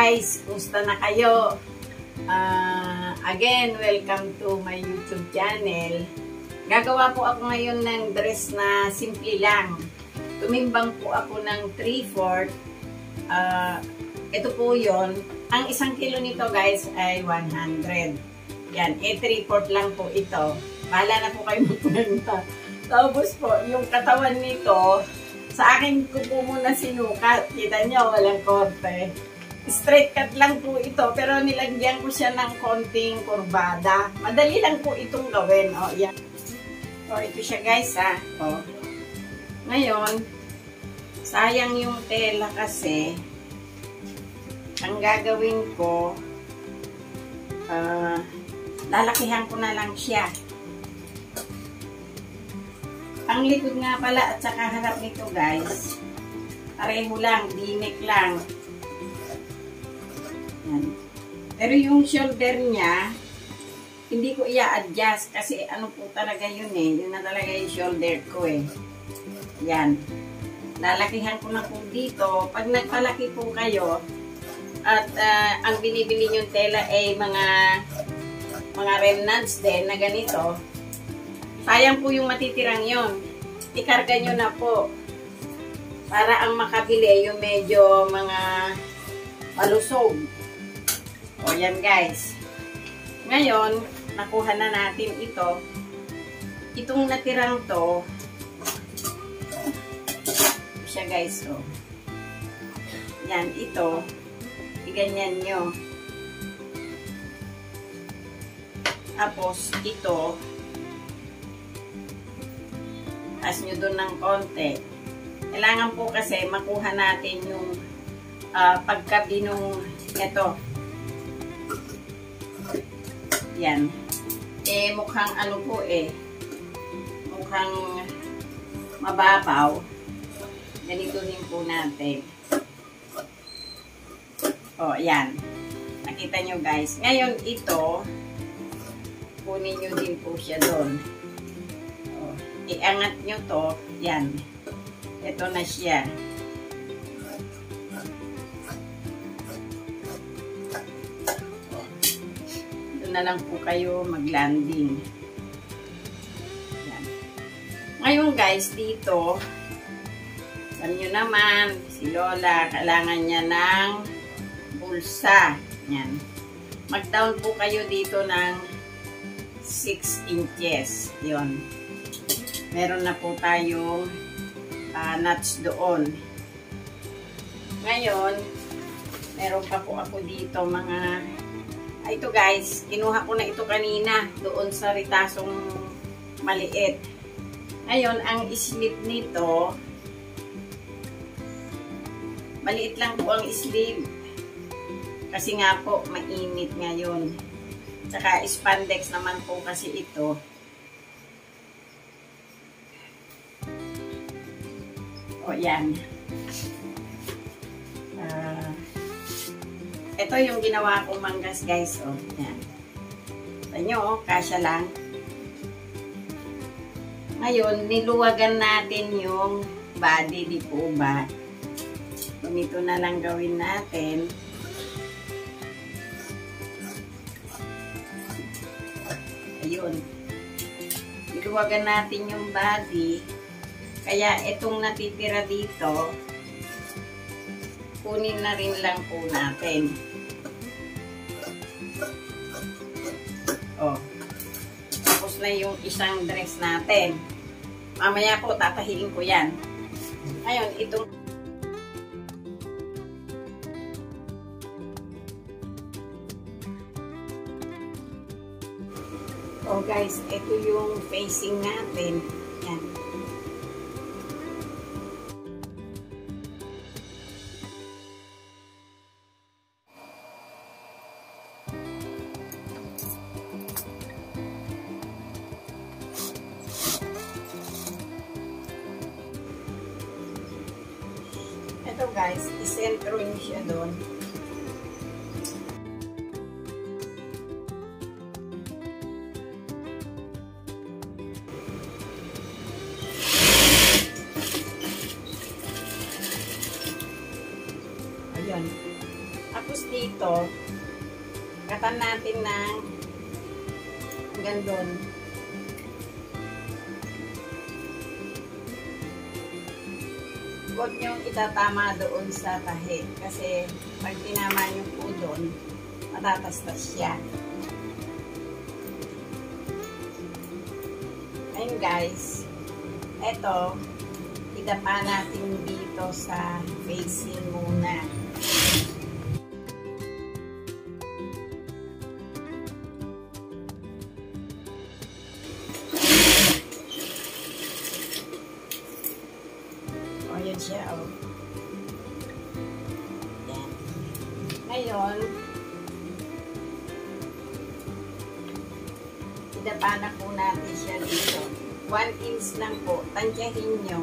guys, kumusta na kayo? Again, welcome to my YouTube channel. Gagawa po ako ngayon ng dress na simple lang. Tumimbang po ako ng 3/4. Ito po yon. Ang 1 kilo nito guys ay 100. Yan, 3/4 lang po ito. Bahala na po kayo magpunta. Tapos po, yung katawan nito, sa akin ko po muna sinukat. Kita nyo, walang korte. Straight cut lang po ito, pero nilagyan ko siya ng konting kurbada. Madali lang po itong gawin. O, yan. O, ito siya guys, ha. O. Ngayon, sayang yung tela kasi, ang gagawin ko, lalakihan ko na lang siya. Ang likod nga pala at saka harap nito guys, pareho lang, dinik lang. Yan. Pero yung shoulder niya, hindi ko i-adjust kasi ano po talaga yun eh. Yun na talaga yung shoulder ko eh. Yan. Lalakihan ko na po dito. Pag nagpalaki po kayo, at ang binibili yung tela ay mga remnants din na ganito, sayang po yung matitirang yun. Ikarga nyo na po. Para ang makabili yung medyo mga malusog. O yan guys. Ngayon, nakuha na natin ito. Itong natirang to, siya guys. O. Yan, ito. Iganyan nyo. Tapos, ito, taas nyo doon ng konti. Kailangan po kasi makuha natin yung pagkabinong ito. Yan. Eh, mukhang ano po eh. Mukhang mababaw. Ganito din po natin. O, yan. Nakita nyo guys. Ngayon, ito, kunin nyo din po siya doon. O, iangat nyo to. Yan. Ito na siya. Na lang po kayo mag-landing. Yan. Ngayon guys, dito, alam nyo naman, si Lola, kailangan niya ng bulsa. Yan. Mag-down po kayo dito ng 6 inches. Yon. Meron na po tayong nuts doon. Ngayon, meron pa po ako dito mga ito guys, kinuha ko na ito kanina doon sa ritasong maliit. Ngayon, ang sleeve nito, maliit lang po ang sleeve. Kasi nga po, mainit ngayon. Tsaka spandex naman po kasi ito. O, yan. Ito yung ginawa kong manggas guys. O, yan. Sa nyo, kasya lang. Ngayon, niluwagan natin yung body, di po ba? Ganito na lang gawin natin. Ayun. Niluwagan natin yung body. Kaya itong natitira dito, kunin na rin lang po natin. O. Tapos na yung isang dress natin. Mamaya po, tatahiin ko yan. Ngayon, itong o guys, ito yung facing natin. Yan. Ito guys, isentro nyo siya doon. Ayan. Tapos dito, dito, katan natin ng hanggang doon. Huwag niyong itatama doon sa tahi. Kasi pag tinama niyo po doon, matatastas siya. Ayun guys. Eto, idapa natin dito sa facing muna. Ayan siya, oh. Ayan. Ngayon, idapa na po natin siya dito. 1 inch lang po. Tansyahin nyo.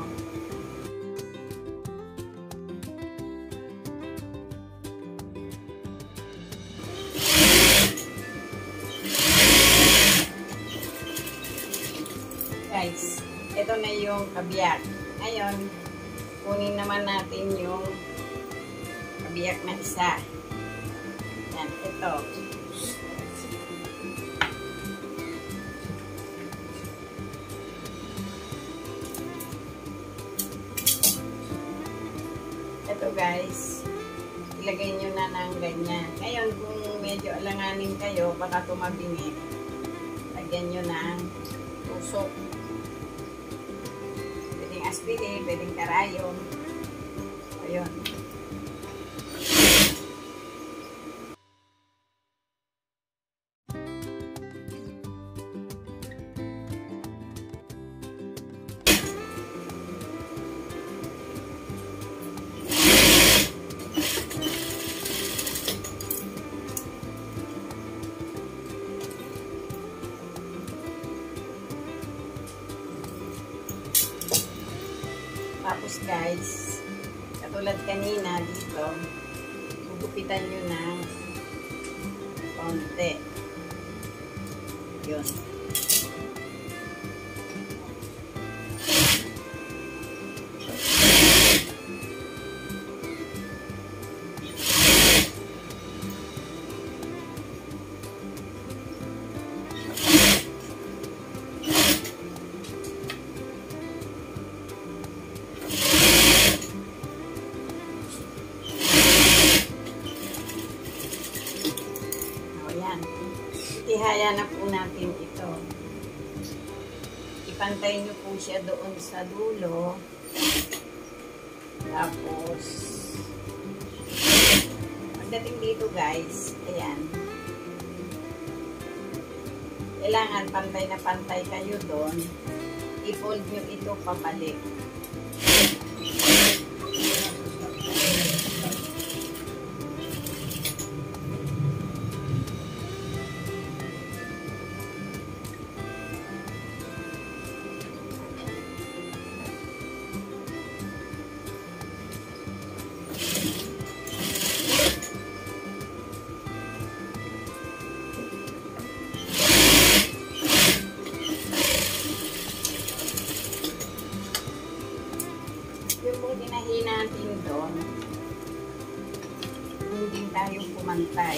Guys, ito na yung kabiyak. Ngayon, kunin naman natin yung kabiyak na isa. Yan, ito. Ito guys, ilagay nyo na ng ganyan. Ngayon, kung medyo alanganin kayo, baka tumabingi, lagyan nyo ng tusok. Pwedeng aspirin, pwedeng karayom. Ayun. Tapos guys, katulad kanina dito, gugupitan nyo ng konti. Yun. Itihaya na po natin ito. Ipantay nyo po siya doon sa dulo. Tapos, pagdating dito guys, ayan. Kailangan pantay na pantay kayo doon. I-fold nyo ito pabalik. Yung kung dinahin natin doon, hindi tayo pumantay.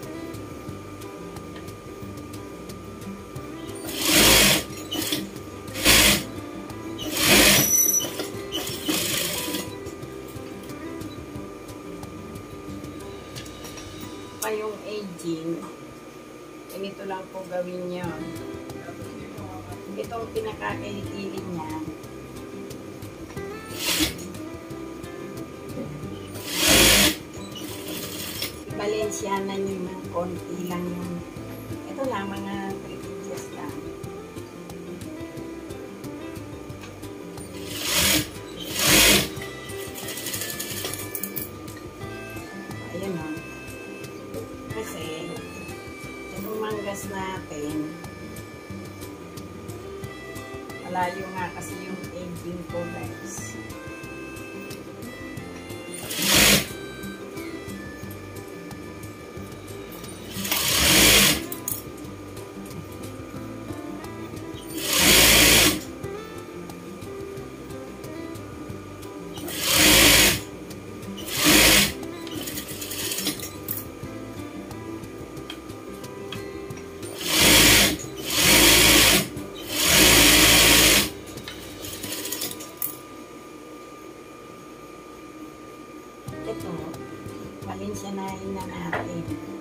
Pa yung aging, ganito lang po gawin nyo. Itong pinakakailili niya, Balenciana nyo ng konti lang yung, ito lang, mga 3 inches lang. Ayan o. Kasi, itong manggas natin, malayo nga kasi yung aging ko guys. Unahin na natin.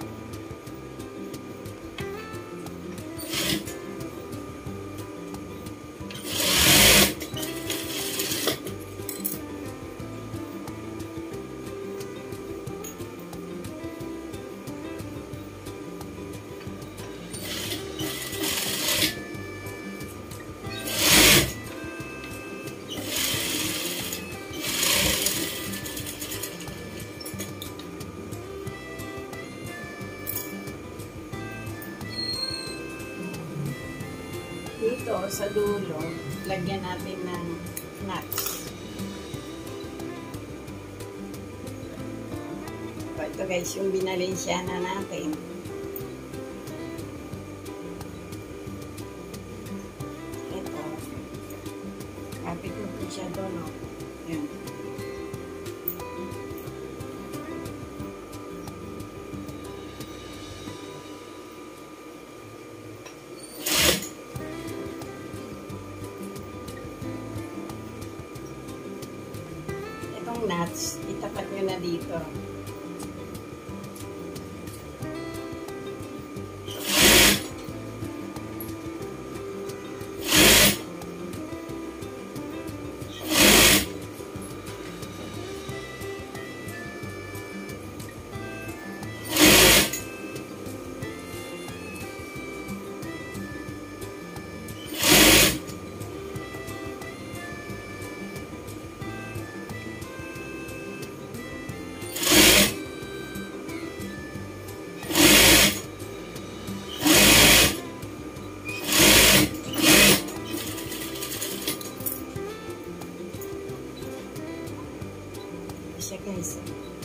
Dito sa dulo, lagyan natin ng nuts. Ito guys, yung binalensyana natin. Ito. Kapit mo po siya doon, no? Yan. Nuts, itapat nyo na dito. Siya guys.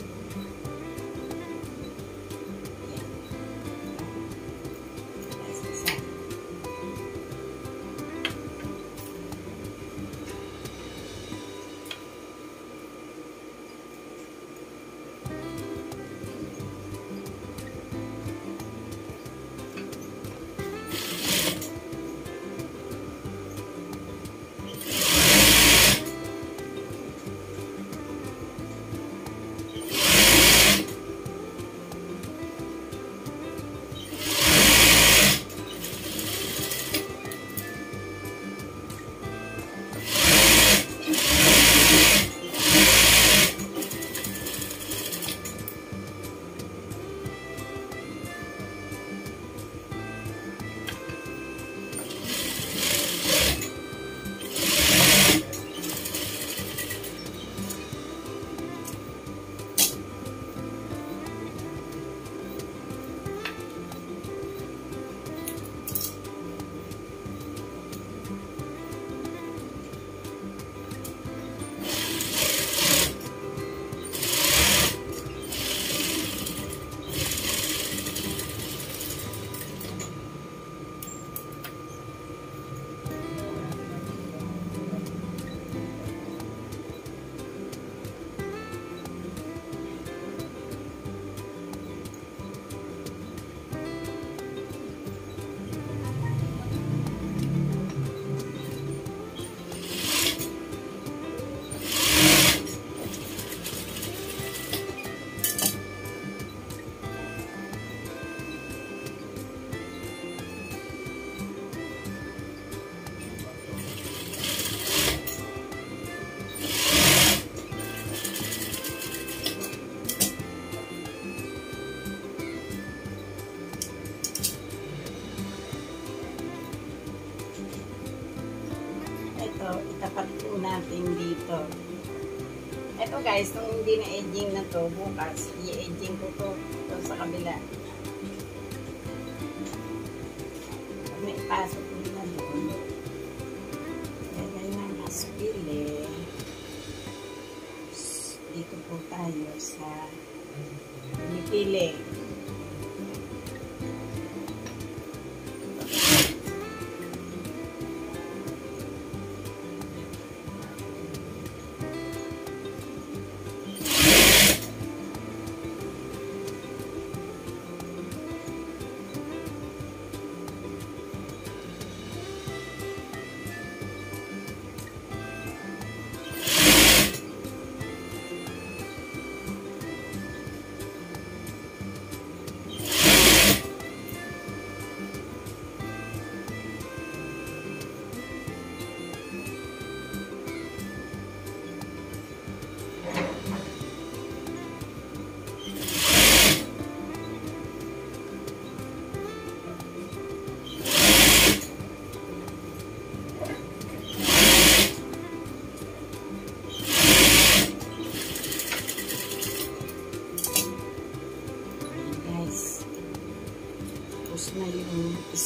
Ito, itapat po natin dito. Ito guys, kung hindi na edging na to, bukas, i-edging ko to sa kabila. Pag naipasok ko na doon, lagay ng aspile. Dito po tayo sa pinipili.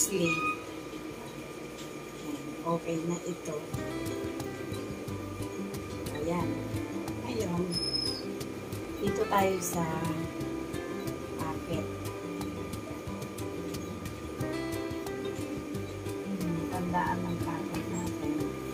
sleeve. Okay na ito. Ayan. Ngayon, dito tayo sa pocket. Tandaan ng pocket natin.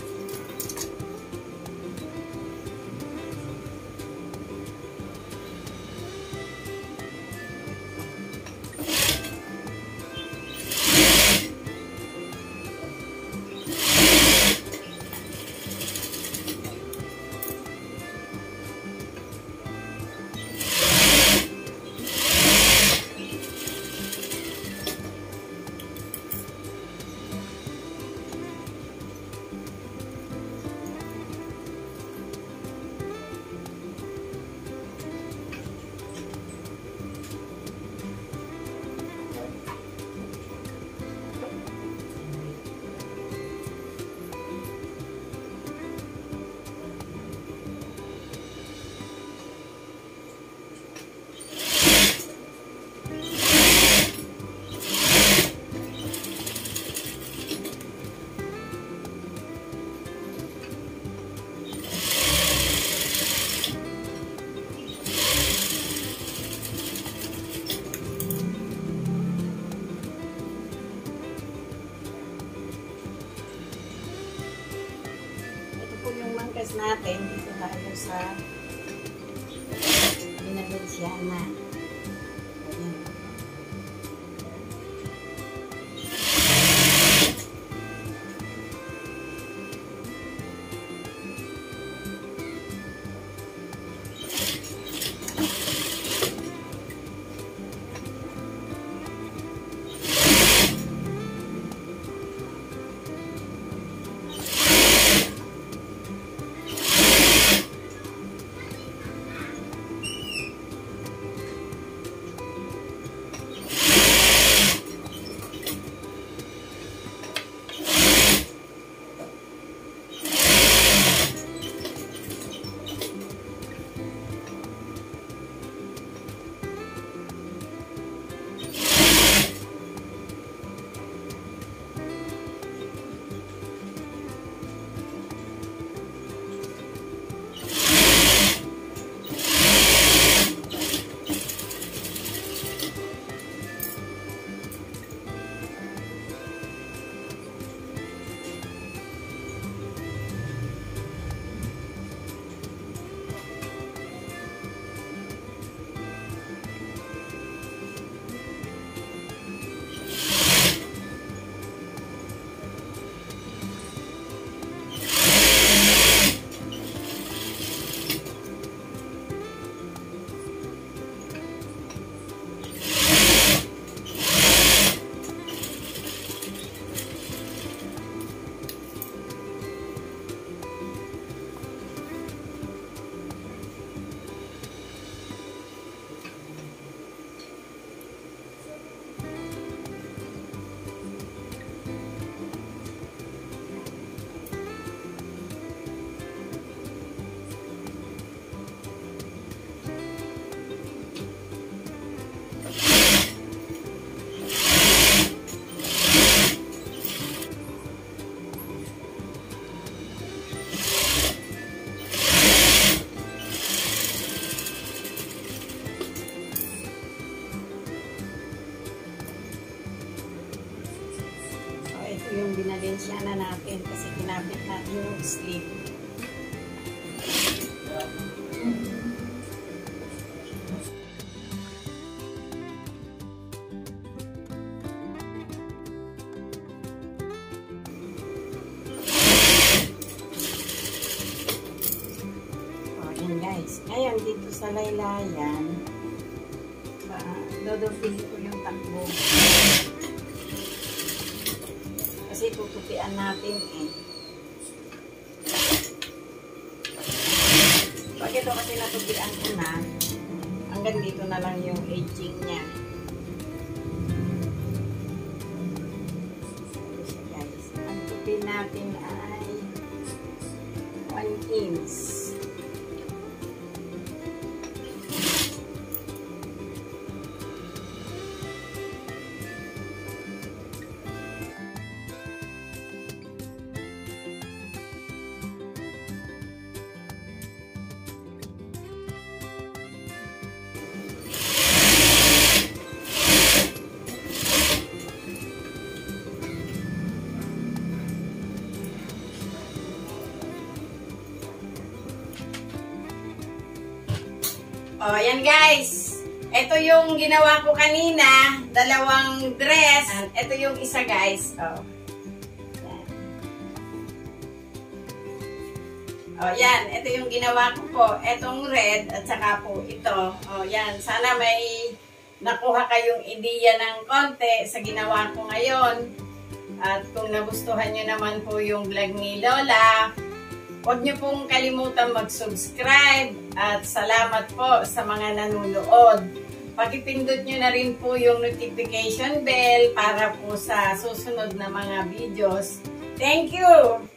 Natin dito tayo sa Binalensyana. Ayan. Yung Binalensyana natin kasi kinabit natin yung sleeve. O, yan guys. Ngayon dito sa laylayan, dodopin ko yung takbo. Kasi tutupian natin eh. Pag ito kasi natupian ko na, hanggang dito na lang yung edging niya. So guys, ang tupi natin ay 1 inch. Oh, yan guys. Ito yung ginawa ko kanina, 2 dress. Ito yung isa guys. Oh. Yan. Oh, yan. Ito yung ginawa ko po. Itong red at saka po ito. Oh, yan. Sana may nakuha kayong ideya ng konti sa ginawa ko ngayon. At kung nagustuhan nyo naman po yung vlog ni Lola, huwag nyo pong kalimutan mag-subscribe at salamat po sa mga nanonood. Pakipindot nyo na rin po yung notification bell para po sa susunod na mga videos. Thank you!